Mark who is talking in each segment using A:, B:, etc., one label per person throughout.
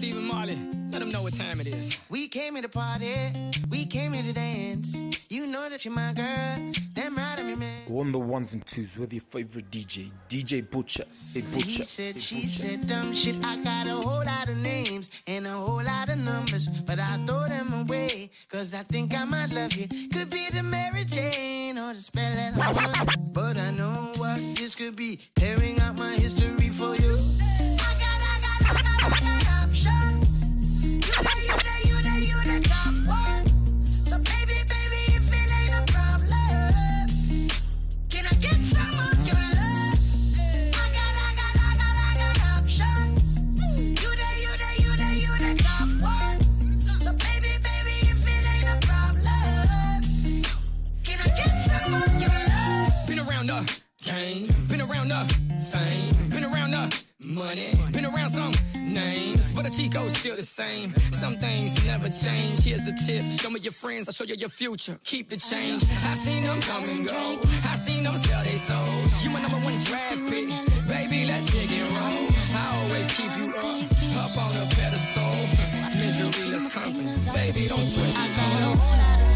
A: Stephen Marley. Let them know what time it is.
B: We came here to party, we came here to dance. You know that you're my girl, damn right I'm your man.
C: On the ones and twos with your favorite DJ, DJ Butchers.
B: He said, she said dumb shit. I got a whole lot of names and a whole lot of numbers, but I throw them away, cause I think I might love you. Could be the Mary Jane or the spell that I want, but I know what this could be, tearing out my history for you. I got options. You the top one. So baby, if it ain't a problem, can I get some of your love? I got options. You the top one. So baby, if it ain't a problem, can I get some of your love?
A: Been around the game, been around the fame, been around the money, been around some names, but the Chico's still the same. Some things never change. Here's a tip: show me your friends, I'll show you your future. Keep the change. I've seen them come and go. I've seen them sell their souls. You my number one draft pick, baby. Let's dig and roll. I always keep you up on a pedestal. Misery is company, baby. Don't sweat. I got no time.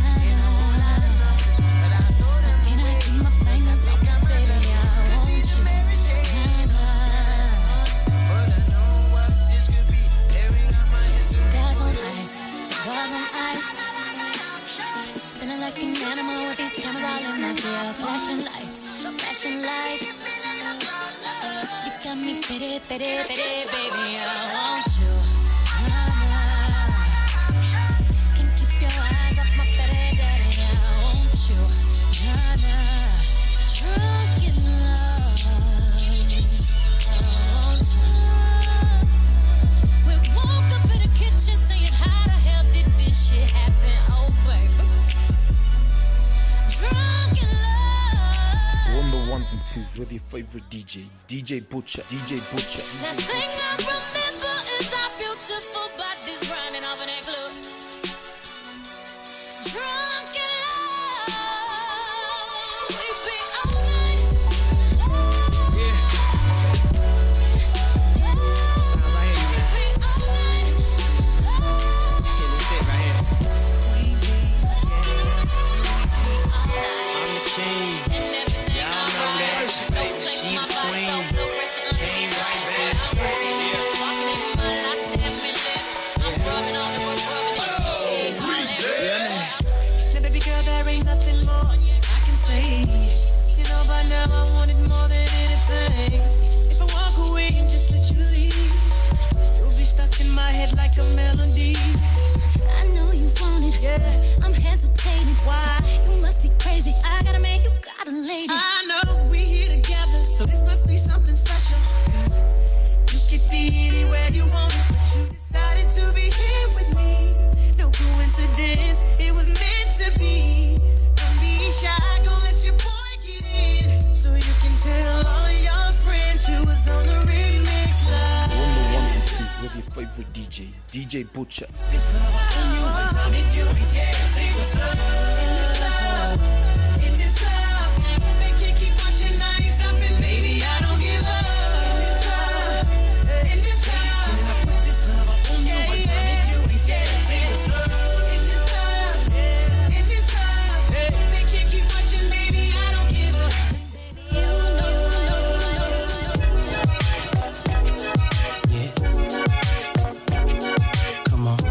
D: Like an animal with these cameras all in my grill. Flashing lights. You got me pity, baby, I want you. Can't keep your eyes off my petty daddy, I want you. Drunk in love, I want you. We woke up in the kitchen saying, how the hell did this shit happen? Oh, baby.
C: On the ones and twos with your favorite DJ, DJ Butcher.
D: The thing I remember is our beautiful bodies running off in that club. Drunk in love, we be all night.
A: Yeah. Sounds like you, man.
D: We be all night.
A: Yeah, this it right here. I'm the king. Y'all know that. She's the queen. Came right back.
E: Now, baby girl, there ain't nothing more I can say. You know by now I want it more than anything. If I walk away and just let you leave, you'll be stuck in my head like a melody.
D: I know you want it,
E: Yeah.
D: I'm hesitating.
E: Why?
D: You must be crazy. I got a man, you got a lady.
E: I know we here together, so this must be something special. 'Cause you could be anywhere you want, but you decided to be here with me. No coincidence, it was meant to be. Don't be shy, gon' let your boy get in, so you can tell all your friends who was on the remix live.
C: On the ones and twos with your favorite DJ, DJ Butcher.
E: This love I owe you, one time if you ain't scared, say what's up. In this club, they can't keep watching, I ain't stopping, baby, I don't give up. In this club, with this love I owe you, one time if you ain't scared, say what's up. In this club, they can't keep watching, baby, I don't give up.
A: Yeah. Come on.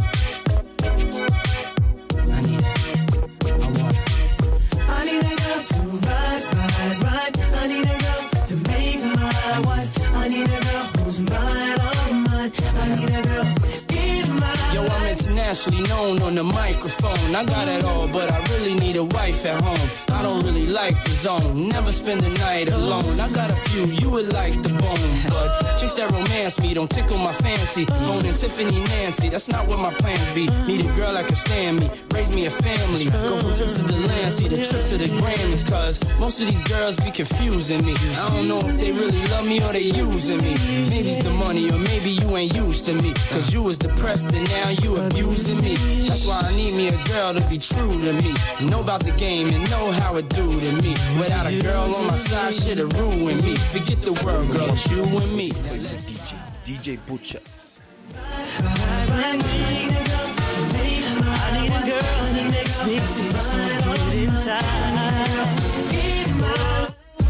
A: I need it. I want it.
E: I need a girl to ride. I need a girl to make my wife. I need a girl who's mine, all mine. I need a girl in my
A: Yo, I'm internationally known on the microphone. I got it all, but I really need a wife at home. I don't really like the zone, never spend the night alone. I got a few, you would like the bone, but chicks that romance me don't tickle my fancy. Bone and Tiffany Nancy, that's not what my plans be. Need a girl that can stand me, raise me a family. Go from trips to the land, see the trip to the Grammys. Cause most of these girls be confusing me. I don't know if they really love me or they using me. Maybe it's the money or maybe you ain't used to me. Cause you was depressed and now you abusing me. That's why I need me a girl to be true to me. Know about the game and know how it do to me. Without a girl on my side, shit'll ruin me. Forget the world, girl, it's you and me.
C: DJ Butchers.
E: I need a girl that makes me feel so good inside. Need my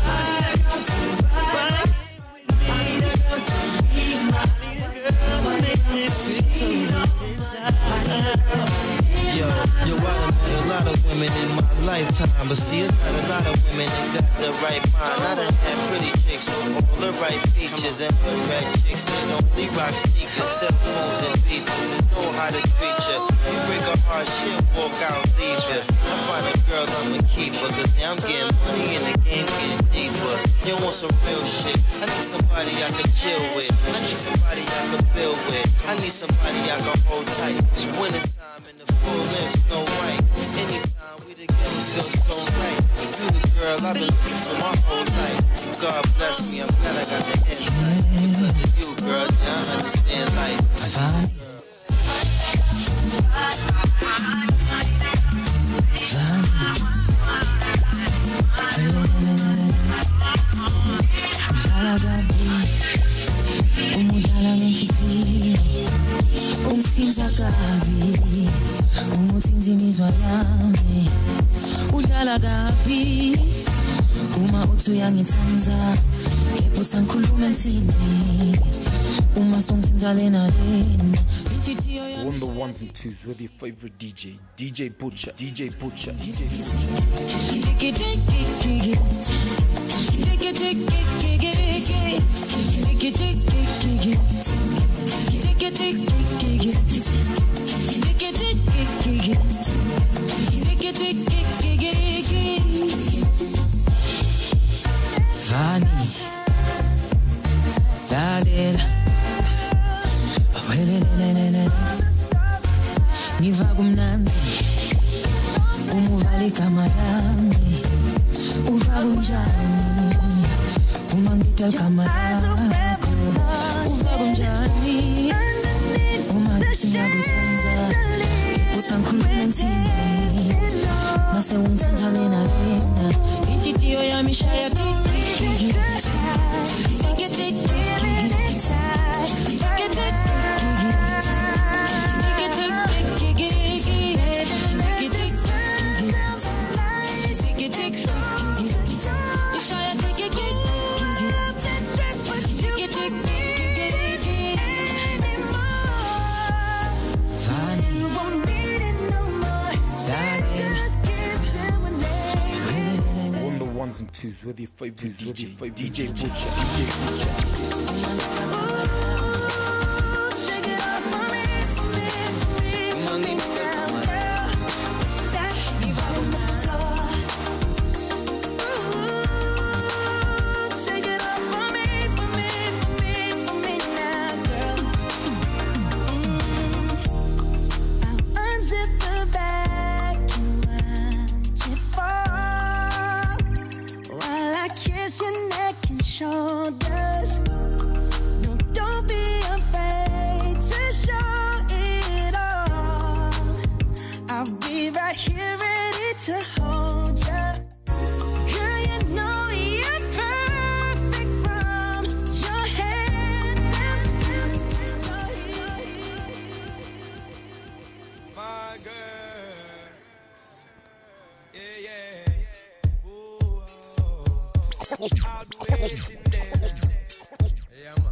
B: Yo, I done met a lot of women in my lifetime, but see, it's not a lot of women that got the right mind. I done had pretty chicks with all the right features, and hood rat chicks that only rock sneakers, cell phones, and beepers, and know how to treat ya. You break a heart, shit, walk out, leave ya. I find a girl, I'ma keep her, cause now I'm getting money and the game getting deeper. You want some real shit? I need somebody I can chill with. I need somebody I can build with. I need somebody I can hold tight. Wintertime in the full length, Snow White. Anytime we together feels so right. You the girl I've been looking for my whole life. God bless me, I'm glad I got the insight. Because of you, girl, now I understand life.
F: Udlala kabi uma uthi uyangithanda kepha ngikhuluma ngithini uma songithinta lena
C: On the ones and twos with your favorite DJ, DJ Butcher, DJ Butcher, DJ
F: Vani, Dalila, ngiva kumnandi, umuvali kamarami, uva kunjani, uma ngita kamarako, uva kunjani, uma ngita ngikutanza, utankhuluma ngithini, mase ungithatha lena lena, inhliziyo yami ishaya tiki.
C: ones and twos with your favorite DJ Butcher, DJ Butcher.
E: Shoulders. No, don't be afraid to show it all. I'll be right here ready to hold you. Girl, you know you're perfect from your head down to your heel.
A: My girl, yeah. Ooh, I'll be waiting there. Yeah, man.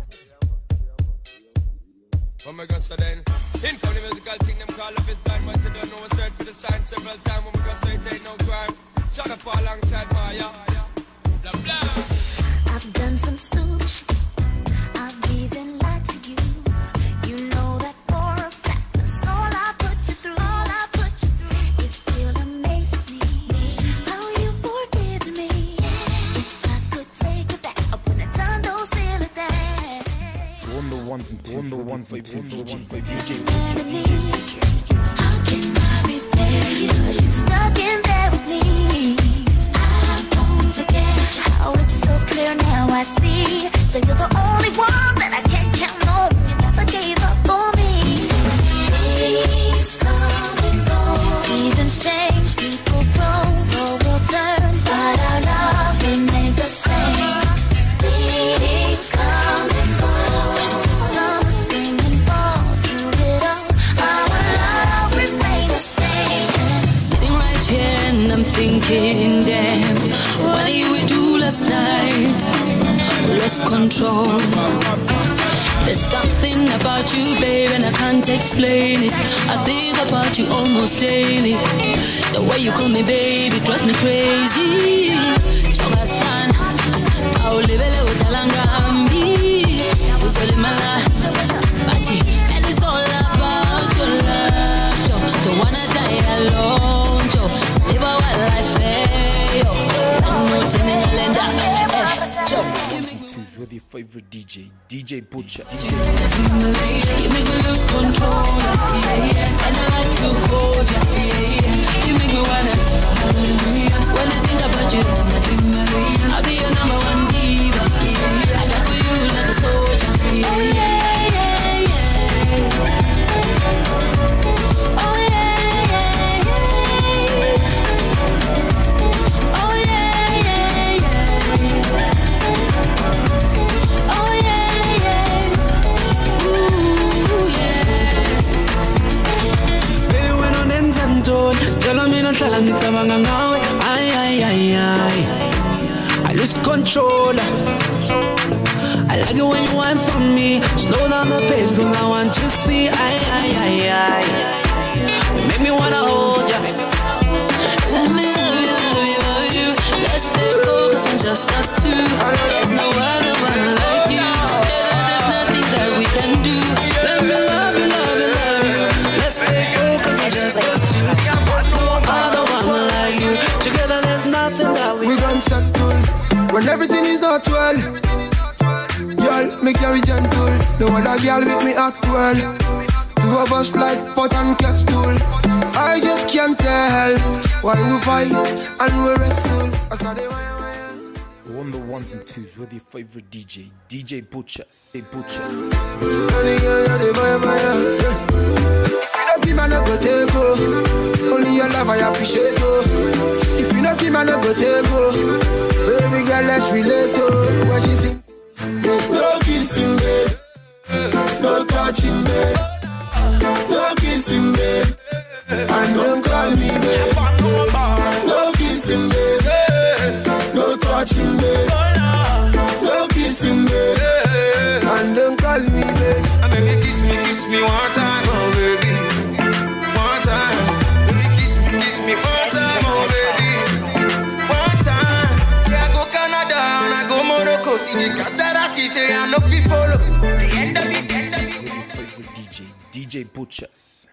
A: Oh my God, so then, in come the musical thing, them call up his band, but you don't know what's search for the sign several times. When we go, so it ain't no crime. Shut up alongside Maya. Blah, blah.
D: I've done some stupid shit. I've even lied to you. You know that for a fact. That's all I put you through. All I put you through. It still amazes me how you forgive me. If I could take it back, I wouldn't have done those silly things.
C: On the ones and twos, on the ones and twos, DJ
D: Butcher. How can I repay you? 'Cause you're stuck in there with me. I won't forget you. Oh, it's so clear now I see. So you're the only one that I can't count on. You never gave up on me. Things come and go. Seasons change, people grow. The world turns, but our love remains the same. Things come and go. Winter, summer, spring and fall.
F: thinking, damn, what did we do last night? Lost control. There's something about you, babe, and I can't explain it. I think about you almost daily. The way you call me baby drives me crazy. Choga sana, aulibele utalangambi, uzolimala, bati, and it's all about your love. Cho, don't wanna die alone. Cho, live a wild life, yo. I'm not telling you, Linda. Cho.
C: With your favorite DJ, DJ Butcher.
F: You make me lose control, and I like to hold you. You make me wanna, when I think about you, I'll be your number one diva. I got for you like a soldier. Oh yeah, yeah, yeah. Oh yeah, yeah, yeah. Oh yeah, yeah, yeah.
A: I lose control. I like it when you whine for me. Slow down the pace cause I want to see. You make me wanna hold ya.
F: Let me love you, love you, love you. Let's stay focused on just us two. There's no other one like you. Together there's nothing that we can do.
A: Let me love you, love you, love you. Let's stay focused on just us two. There's no other one like you. Together there's nothing that we can
G: settle. When everything is not well, girl, me carry gentle. No other girl with me act well. Two of us like pot and kettle. I just can't tell why we fight and we wrestle.
C: On the ones and twos with your favorite DJ, DJ Butchers. Hey Butchers.
G: If you not give me, I no go take go. Only your love I appreciate go. If you not give me, I no go take go. Baby girl, let's relate to what she sing. No kissing, babe. No touching, babe. No kissing, babe. And don't call me, babe. No kissing, babe. No touching, babe. No kissing, babe. And don't call me, babe.
H: And baby, kiss me one time, oh baby. One time. Baby, kiss me one time, oh baby. One time. Say I go Canada and I go Morocco. See the cast that I see, say I no fit follow. The end of it.
C: DJ, DJ Butchers.